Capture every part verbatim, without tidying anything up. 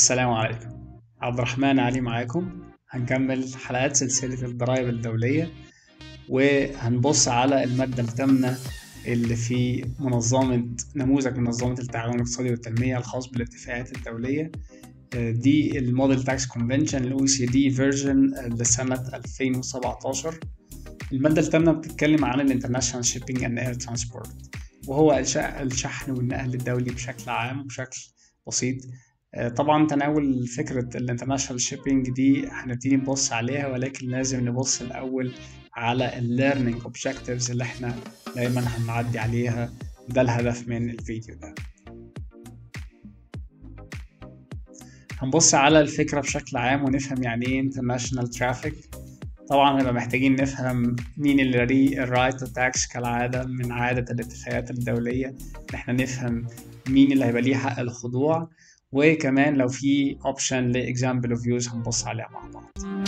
السلام عليكم. عبد الرحمن علي معاكم. هنكمل حلقات سلسلة الضرائب الدولية، وهنبص على المادة الثامنة اللي في منظمة نموذج منظمة التعاون الاقتصادي والتنمية الخاص بالاتفاقات الدولية. دي الموديل تاكس كونفنشن الاو سي دي فيرجن لسنة ألفين وسبعتاشر. المادة الثامنة بتتكلم عن الانترناشونال شيبينج اند اير ترانسبورت، وهو الشحن والنقل الدولي بشكل عام وبشكل بسيط. طبعا تناول فكرة الانترناشونال شيبينج دي هنبتدي نبص عليها، ولكن لازم نبص الأول على الليرنينج اوبجكتيفز اللي احنا دايما هنعدي عليها. ده الهدف من الفيديو ده. هنبص على الفكرة بشكل عام ونفهم يعني ايه international traffic. طبعا هنبقى محتاجين نفهم مين اللي ليه الرايت تو تاكس كالعادة من عادة الاتفاقات الدولية. احنا نفهم مين اللي هيبقى ليه حق الخضوع، وكمان لو في اوبشن لاكزامبل اوف يوز هنبص عليها مع بعض.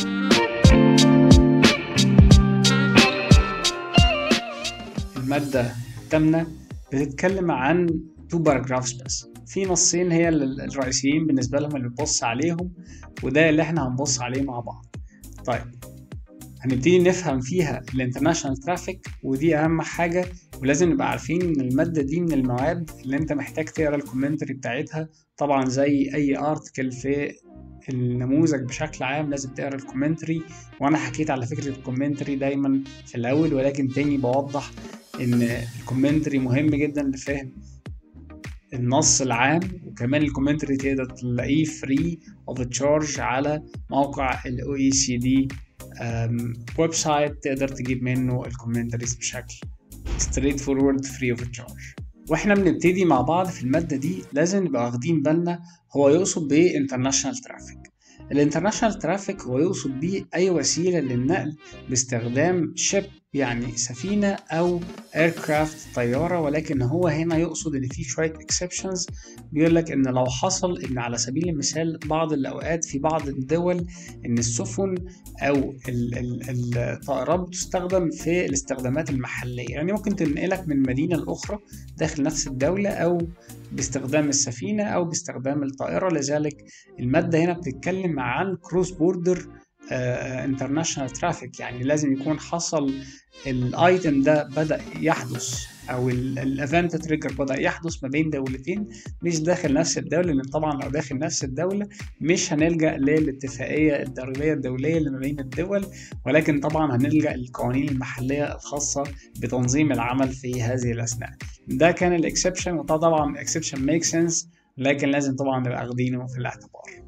المادة الثامنة بتتكلم عن تو باراجرافز بس، في نصين هي الرئيسيين بالنسبة لهم اللي بنبص عليهم، وده اللي احنا هنبص عليه مع بعض. طيب هنبتدي نفهم فيها الانترناشونال ترافيك، ودي اهم حاجة، ولازم نبقى عارفين ان المادة دي من المواد اللي انت محتاج تقرا الكومنتري بتاعتها. طبعا زي اي ارتكل في النموذج بشكل عام لازم تقرا الكومنتري، وانا حكيت على فكرة الكومنتري دايما في الاول، ولكن تاني بوضح ان الكومنتري مهم جدا لفهم النص العام. وكمان الكومنتري تقدر تلاقيه فري اوف تشارج على موقع الاو اي سي دي ويب سايت، تقدر تجيب منه الكومنتريز بشكل ستريت فورورد فري اوف تشارج. واحنا بنبتدي مع بعض في الماده دي لازم نبقى واخدين بالنا هو يقصد بايه انترناشونال ترافيك. الانترناشونال ترافيك هو يقصد بيه اي وسيله للنقل باستخدام شيب، يعني سفينه او ايركرافت طياره، ولكن هو هنا يقصد ان في شويه اكسبشنز. بيقول لك ان لو حصل ان على سبيل المثال بعض الاوقات في بعض الدول ان السفن او الطائرات بتستخدم في الاستخدامات المحليه، يعني ممكن تنقلك من مدينه لاخرى داخل نفس الدوله، او باستخدام السفينه او باستخدام الطائره. لذلك الماده هنا بتتكلم عن كروس بوردر انترناشونال ترافيك، يعني لازم يكون حصل الايتم ده بدأ يحدث او الايفنت تريجر بدأ يحدث ما بين دولتين مش داخل نفس الدولة، لان طبعا لو داخل نفس الدولة مش هنلجأ للاتفاقية الضريبية الدولية اللي ما بين الدول، ولكن طبعا هنلجأ للقوانين المحلية الخاصة بتنظيم العمل في هذه الأثناء. ده كان الاكسبشن، وطبعا الاكسبشن ميك سنس، لكن لازم طبعا نبقى واخدينه في الاعتبار.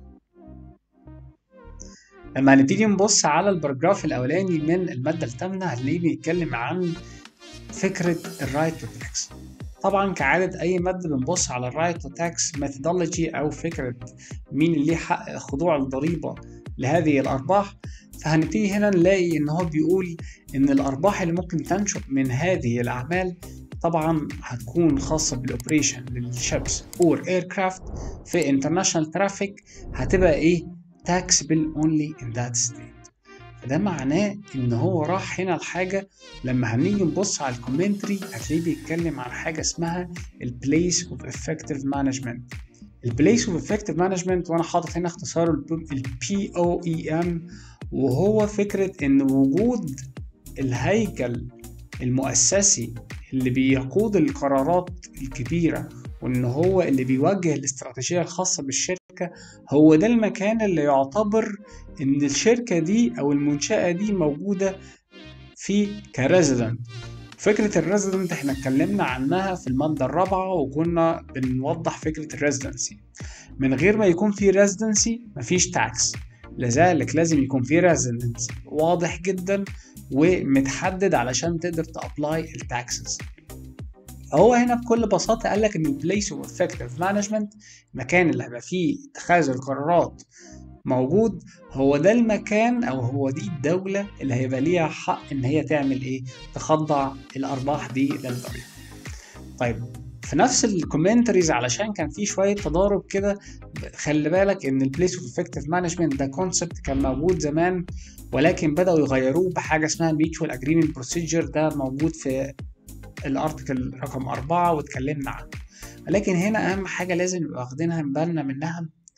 لما هنبتدي نبص على الباراجراف الاولاني من الماده الثامنه هنلاقيه بيتكلم عن فكره الرايت تو تاكس. طبعا كعاده اي ماده بنبص على الرايت تو تاكس ميثودولوجي، او فكره مين اللي ليه حق خضوع الضريبه لهذه الارباح. فهنبتدي هنا نلاقي ان هو بيقول ان الارباح اللي ممكن تنشئ من هذه الاعمال طبعا هتكون خاصه بالاوبريشن للشيبس اور ايركرافت في انترناشونال ترافيك، هتبقى ايه taxable only in that state. فده معناه ان هو راح هنا الحاجة. لما هنيجي نبص على الكومنتري هتلاقيه بيتكلم عن حاجة اسمها ال place of effective management. ال place of effective management وانا حاطط هنا اختصاره ال بي او اي ام، وهو فكرة ان وجود الهيكل المؤسسي اللي بيقود القرارات الكبيرة، وان هو اللي بيوجه الاستراتيجية الخاصة بالشركة، هو ده المكان اللي يعتبر ان الشركة دي او المنشأة دي موجودة في كريزيدنت. فكرة الريزيدنت احنا اتكلمنا عنها في المادة الرابعة، وكنا بنوضح فكرة الريزيدنسي. من غير ما يكون في ريزيدنسي مفيش تاكس، لذلك لازم يكون في ريزيدنسي واضح جدا ومتحدد علشان تقدر تابلاي التاكسز. هو هنا بكل بساطة قال لك ان البليس اوف افكتيف مانجمنت، المكان اللي هيبقى فيه اتخاذ القرارات موجود، هو ده المكان او هو دي الدولة اللي هيبقى ليها حق ان هي تعمل ايه، تخضع الارباح دي للضريبة. طيب في نفس الكومنتريز علشان كان في شوية تضارب كده، خلي بالك ان البليس اوف افكتيف مانجمنت ده كونسبت كان موجود زمان، ولكن بدأوا يغيروه بحاجة اسمها الميوتشوال اجريمنت بروسيجر. ده موجود في الارتكل رقم أربعة واتكلمنا عنه، ولكن هنا أهم حاجة لازم نبقى واخدينها بالنا منها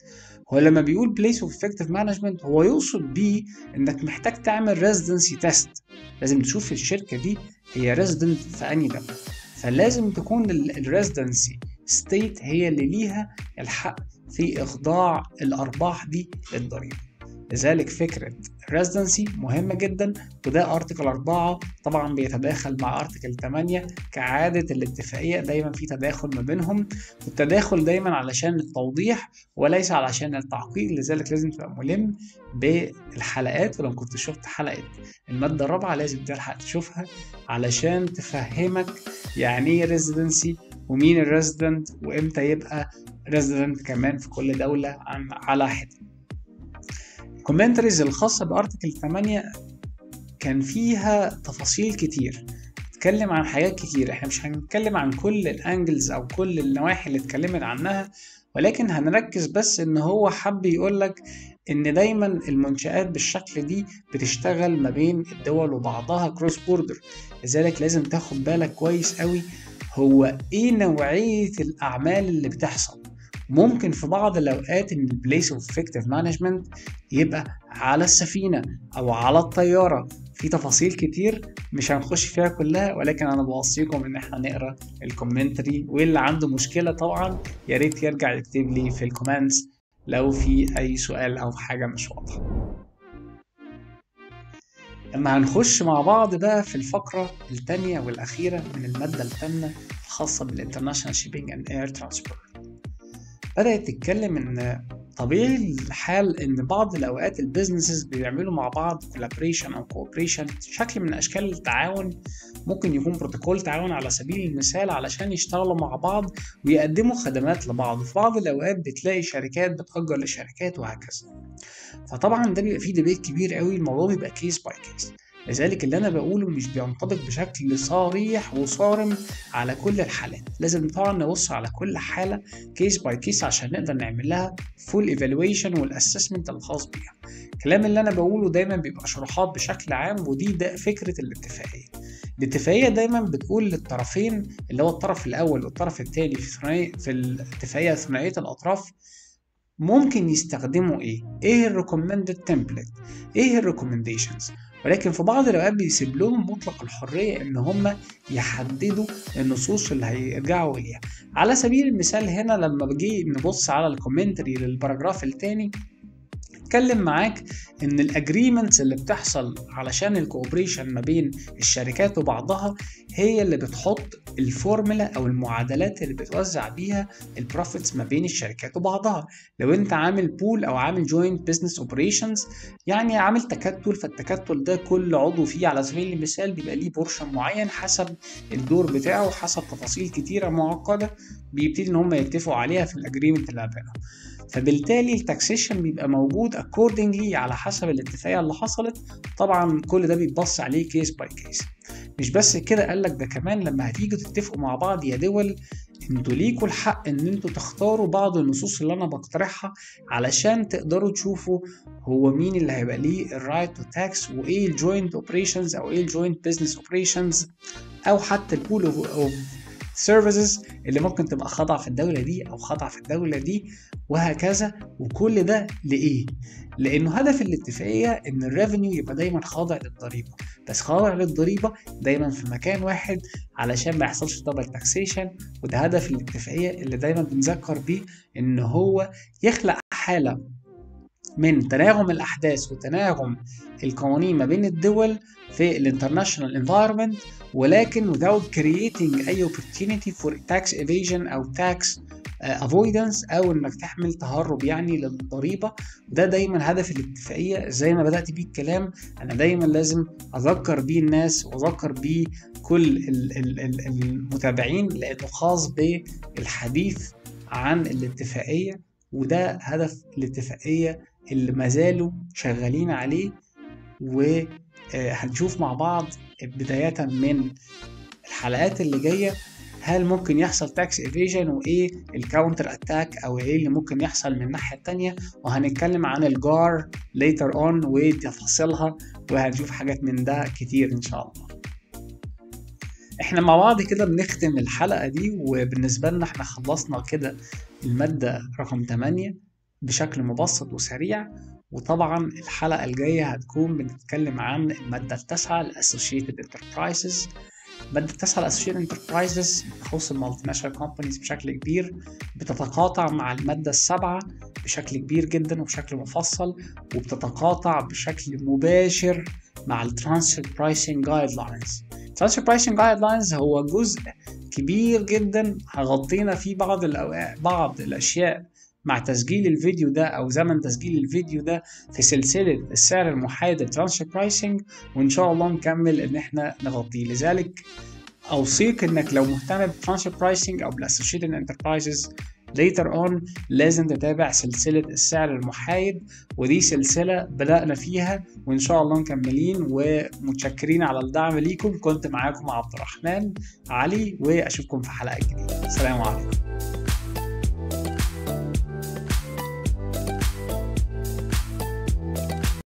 هو لما بيقول place of effective management هو يقصد بيه انك محتاج تعمل residency test. لازم تشوف الشركة دي هي resident في أنهي دولة، فلازم تكون ال residency state هي اللي ليها الحق في إخضاع الأرباح دي للضريبة. لذلك فكرة residency مهمة جدا، وده ارتكل أربعة طبعا بيتداخل مع ارتكل ثمانية. كعادة الاتفاقية دايما في تداخل ما بينهم، والتداخل دايما علشان التوضيح وليس علشان التعقيد. لذلك لازم تبقى ملم بالحلقات، ولو كنت شفت حلقة المادة الرابعة لازم تلحق تشوفها علشان تفهمك يعني ايه residency ومين الريزيدنت وامتى يبقى ريزيدنت كمان في كل دولة على حدة. الكومنتريز الخاصة بارتكل ثمانية كان فيها تفاصيل كتير، اتكلم عن حاجات كتير. احنا مش هنتكلم عن كل الانجلز او كل النواحي اللي اتكلمت عنها، ولكن هنركز بس ان هو حب يقولك ان دايما المنشآت بالشكل دي بتشتغل ما بين الدول وبعضها كروس بوردر. لذلك لازم تاخد بالك كويس قوي هو ايه نوعية الاعمال اللي بتحصل. ممكن في بعض الأوقات إن البليس اوف effective مانجمنت يبقى على السفينة أو على الطيارة. في تفاصيل كتير مش هنخش فيها كلها، ولكن أنا بوصيكم إن إحنا نقرأ الكومنتري، واللي عنده مشكلة طبعا يا ريت يرجع يكتب لي في الكومنتس لو في أي سؤال أو حاجة مش واضحة. لما هنخش مع بعض بقى في الفقرة الثانية والأخيرة من المادة الثامنة الخاصة بالانترناشونال شيبينج اند اير ترانسبورت، بدأت تتكلم إن طبيعي الحال إن بعض الأوقات البيزنسز بيعملوا مع بعض collaboration أو cooperation، شكل من أشكال التعاون. ممكن يكون بروتوكول تعاون على سبيل المثال علشان يشتغلوا مع بعض ويقدموا خدمات لبعض. في بعض الأوقات بتلاقي شركات بتأجر لشركات وهكذا. فطبعا ده بيبقى فيه ديبيت كبير قوي، الموضوع بيبقى كيس باي كيس. لذلك اللي أنا بقوله مش بينطبق بشكل صريح وصارم على كل الحالات. لازم طبعا نبص على كل حالة كيس باي كيس عشان نقدر نعمل لها فول ايفالويشن والاسسمنت الخاص بيها. الكلام اللي أنا بقوله دايما بيبقى شروحات بشكل عام، ودي ده فكرة الاتفاقية. الاتفاقية دايما بتقول للطرفين اللي هو الطرف الأول والطرف الثاني في في الاتفاقية ثنائية الأطراف ممكن يستخدموا ايه ايه الريكومندد تمبلت، ايه الريكومنديشنز. ولكن في بعض الاوقات بيسيب لهم مطلق الحريه ان هم يحددوا النصوص اللي هيرجعوا اليها. على سبيل المثال هنا لما بجي نبص على الكومنتري للباراجراف الثاني اتكلم معاك ان الاجريمنتس اللي بتحصل علشان الكوبريشن ما بين الشركات وبعضها هي اللي بتحط الفورمولا او المعادلات اللي بتوزع بيها البروفيتس ما بين الشركات وبعضها. لو انت عامل بول او عامل جوينت بزنس اوبريشنز يعني عامل تكتل، فالتكتل ده كل عضو فيه على سبيل المثال بيبقى ليه بورشن معين حسب الدور بتاعه، حسب تفاصيل كتيره معقده بيبتدي ان هم يتفقوا عليها في الاجريمنت اللي بينهم. فبالتالي التاكسيشن بيبقى موجود accordingly على حسب الاتفاقية اللي حصلت. طبعا كل ده بيتبص عليه كيس باي كيس. مش بس كده، قالك ده كمان لما هتيجوا تتفقوا مع بعض يا دول انتوا ليكوا الحق ان انتوا تختاروا بعض النصوص اللي انا بقترحها علشان تقدروا تشوفوا هو مين اللي هيبقى ليه الرايت تو تاكس، وايه الجوينت اوبريشنز او ايه الجوينت بزنس اوبريشنز، او حتى البول اوف سيرفيسز اللي ممكن تبقى خاضعة في الدولة دي أو خاضعة في الدولة دي وهكذا. وكل ده لإيه؟ لأنه هدف الاتفاقية إن الريفينيو يبقى دايما خاضع للضريبة، بس خاضع للضريبة دايما في مكان واحد علشان ما يحصلش دبل تاكسيشن. وده هدف الاتفاقية اللي دايما بنذكر بيه إن هو يخلق حالة من تناغم الأحداث وتناغم القوانين ما بين الدول في الانترناشونال انفايرمنت، ولكن without creating أي opportunity for tax evasion أو tax avoidance أو إنك تحمل تهرب يعني للضريبة. ده دايما هدف الاتفاقية. زي ما بدأت بيه الكلام أنا دايما لازم أذكر بيه الناس وأذكر بيه كل المتابعين لأنه خاص بالحديث عن الاتفاقية، وده هدف الاتفاقية اللي ما زالوا شغالين عليه. وهنشوف مع بعض بداية من الحلقات اللي جاية هل ممكن يحصل تاكس ايفيجن وايه الكاونتر اتاك او ايه اللي ممكن يحصل من الناحية التانية. وهنتكلم عن الجار later on وتفاصيلها، وهنشوف حاجات من ده كتير ان شاء الله. احنا مع بعض كده بنختم الحلقة دي، وبالنسبة لنا احنا خلصنا كده المادة رقم ثمانية. بشكل مبسط وسريع. وطبعا الحلقة الجاية هتكون بنتكلم عن المادة التاسعة ال Associated Enterprises. المادة التاسعة ال Associated Enterprises بتخص المالتي ناشونال كومبانيز بشكل كبير، بتتقاطع مع المادة السابعة بشكل كبير جدا وبشكل مفصل، وبتتقاطع بشكل مباشر مع ال Transfer Pricing Guidelines. Transfer Pricing Guidelines هو جزء كبير جدا هغطينا فيه بعض الأوقات بعض الأشياء مع تسجيل الفيديو ده أو زمن تسجيل الفيديو ده في سلسلة السعر المحايد الترانسفير برايسنج، وإن شاء الله نكمل إن إحنا نغطيه. لذلك أوصيك إنك لو مهتم بالترانسفير برايسنج أو بالأسوشيتد انتربرايزز later on لازم تتابع سلسلة السعر المحايد، ودي سلسلة بدأنا فيها وإن شاء الله مكملين ومتشكرين على الدعم ليكم. كنت معاكم عبد الرحمن علي، وأشوفكم في حلقة جديدة. السلام عليكم.